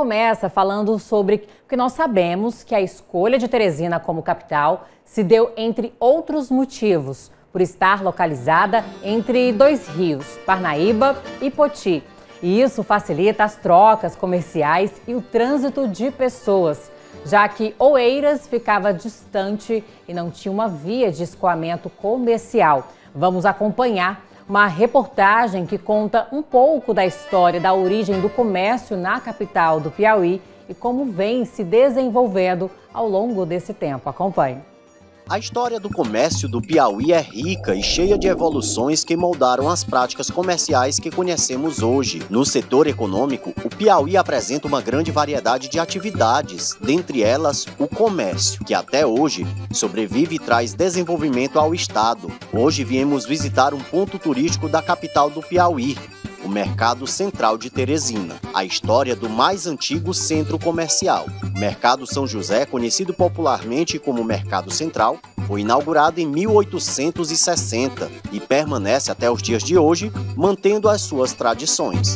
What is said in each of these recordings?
começa falando sobre que nós sabemos que a escolha de Teresina como capital se deu entre outros motivos, por estar localizada entre dois rios, Parnaíba e Poti. E isso facilita as trocas comerciais e o trânsito de pessoas, já que Oeiras ficava distante e não tinha uma via de escoamento comercial. Vamos acompanhar uma reportagem que conta um pouco da história da origem do comércio na capital do Piauí e como vem se desenvolvendo ao longo desse tempo. Acompanhe. A história do comércio do Piauí é rica e cheia de evoluções que moldaram as práticas comerciais que conhecemos hoje. No setor econômico, o Piauí apresenta uma grande variedade de atividades, dentre elas o comércio, que até hoje sobrevive e traz desenvolvimento ao estado. Hoje viemos visitar um ponto turístico da capital do Piauí, o Mercado Central de Teresina, a história do mais antigo centro comercial. O Mercado São José, conhecido popularmente como Mercado Central, foi inaugurado em 1860 e permanece até os dias de hoje, mantendo as suas tradições.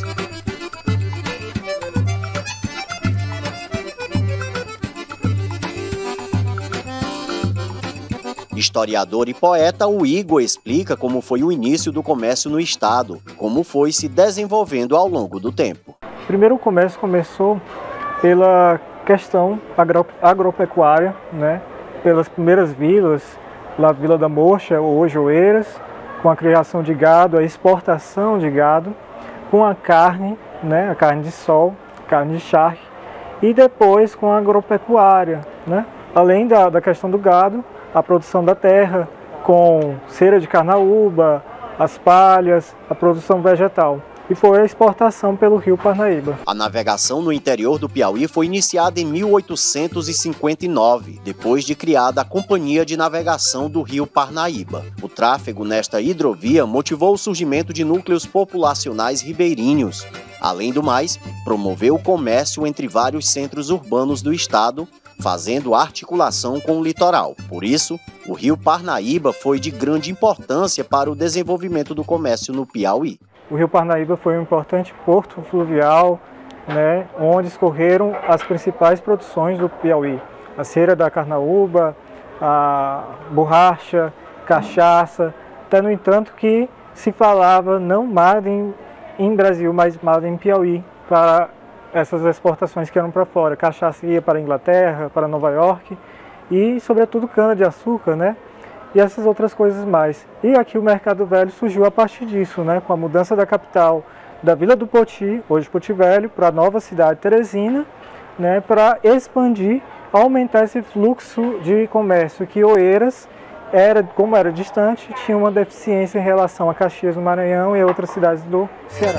Historiador e poeta, o Igor explica como foi o início do comércio no estado, como foi se desenvolvendo ao longo do tempo. Primeiro o comércio começou pela questão agropecuária, né? Pelas primeiras vilas, a Vila da Mocha, hoje Oeiras, com a criação de gado, a exportação de gado, com a carne, né? A carne de sol, carne de charque, e depois com a agropecuária, né? Além da questão do gado, a produção da terra, com cera de carnaúba, as palhas, a produção vegetal. E foi a exportação pelo rio Parnaíba. A navegação no interior do Piauí foi iniciada em 1859, depois de criada a Companhia de Navegação do Rio Parnaíba. O tráfego nesta hidrovia motivou o surgimento de núcleos populacionais ribeirinhos. Além do mais, promoveu o comércio entre vários centros urbanos do estado, fazendo articulação com o litoral. Por isso, o rio Parnaíba foi de grande importância para o desenvolvimento do comércio no Piauí. O rio Parnaíba foi um importante porto fluvial, né, onde escorreram as principais produções do Piauí. A cera da carnaúba, a borracha, cachaça. Até no entanto que se falava não Made em Brasil, mas Made em Piauí, para essas exportações que eram para fora. Cachaça ia para a Inglaterra, para Nova York e, sobretudo, cana-de-açúcar, né? E essas outras coisas mais. E aqui o Mercado Velho surgiu a partir disso, né? Com a mudança da capital da Vila do Poti, hoje Poti Velho, para a nova cidade Teresina, né? Para expandir, aumentar esse fluxo de comércio que Oeiras, como era distante, tinha uma deficiência em relação a Caxias do Maranhão e a outras cidades do Ceará.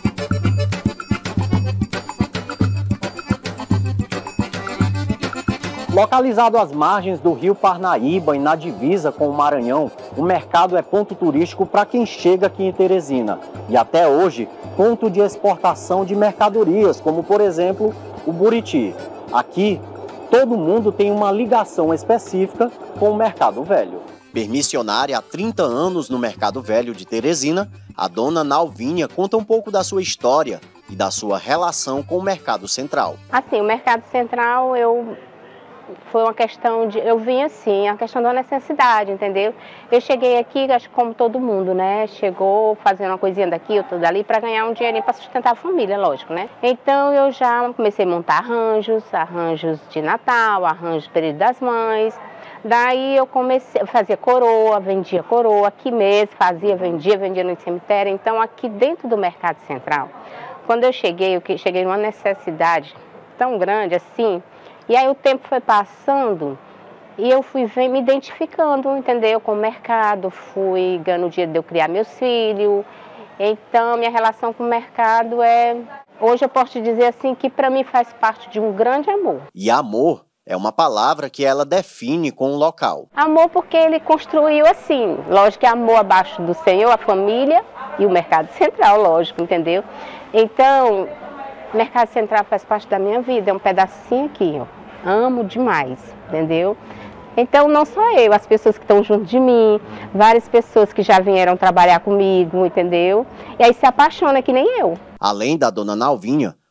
Localizado às margens do rio Parnaíba e na divisa com o Maranhão, o mercado é ponto turístico para quem chega aqui em Teresina. E até hoje, ponto de exportação de mercadorias, como por exemplo, o Buriti. Aqui, todo mundo tem uma ligação específica com o Mercado Velho. Permissionária há 30 anos no Mercado Velho de Teresina, a dona Nalvinha conta um pouco da sua história e da sua relação com o Mercado Central. Assim, o Mercado Central, foi uma questão de... Eu vim assim, a questão da necessidade, entendeu? Eu cheguei aqui, acho que como todo mundo, né? Chegou fazendo uma coisinha daqui, outra dali, para ganhar um dinheirinho para sustentar a família, lógico, né? Então eu já comecei a montar arranjos de Natal, arranjos do período das mães. Daí eu fazia coroa, vendia coroa, aqui mesmo, vendia no cemitério. Então aqui dentro do Mercado Central, quando eu cheguei numa necessidade tão grande assim. E aí o tempo foi passando e eu fui me identificando, entendeu? Com o mercado, fui ganhando o dia de eu criar meus filhos. Então, minha relação com o mercado hoje eu posso te dizer assim, que para mim faz parte de um grande amor. E amor é uma palavra que ela define com o local. Amor porque ele construiu assim, lógico que amor abaixo do Senhor, a família e o Mercado Central, lógico, entendeu? Então, o Mercado Central faz parte da minha vida, é um pedacinho aqui, ó. Amo demais, entendeu? Então, não só eu, as pessoas que estão junto de mim, várias pessoas que já vieram trabalhar comigo, entendeu? E aí se apaixona que nem eu. Além da dona Nalvinha,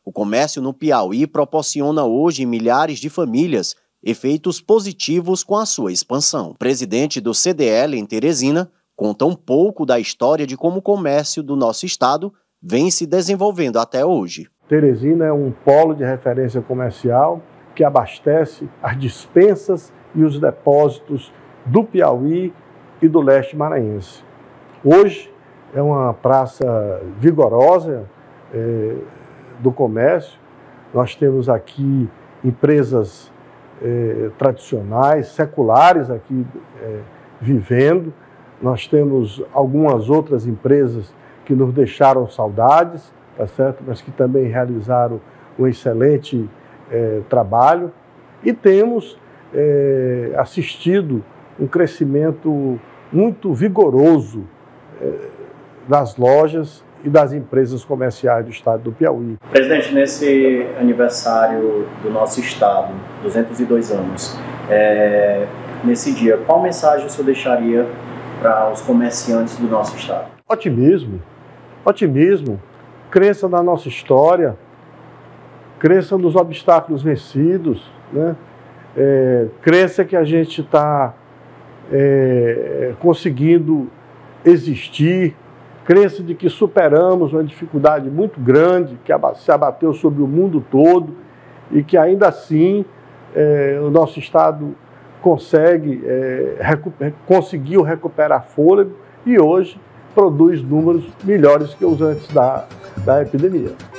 O comércio no Piauí proporciona hoje milhares de famílias efeitos positivos com a sua expansão. O presidente do CDL em Teresina conta um pouco da história de como o comércio do nosso estado vem se desenvolvendo até hoje. Teresina é um polo de referência comercial que abastece as dispensas e os depósitos do Piauí e do leste maranhense. Hoje é uma praça vigorosa do comércio. Nós temos aqui empresas tradicionais, seculares aqui vivendo. Nós temos algumas outras empresas que nos deixaram saudades, tá certo? Mas que também realizaram um excelente trabalho. E temos assistido um crescimento muito vigoroso das lojas e das empresas comerciais do estado do Piauí. Presidente, nesse aniversário do nosso estado, 202 anos, nesse dia, qual mensagem o senhor deixaria para os comerciantes do nosso estado? Otimismo, otimismo, crença na nossa história, crença nos obstáculos vencidos, né? Crença que a gente está conseguindo existir, crença de que superamos uma dificuldade muito grande que se abateu sobre o mundo todo e que ainda assim o nosso estado conseguiu recuperar fôlego e hoje produz números melhores que os antes da epidemia.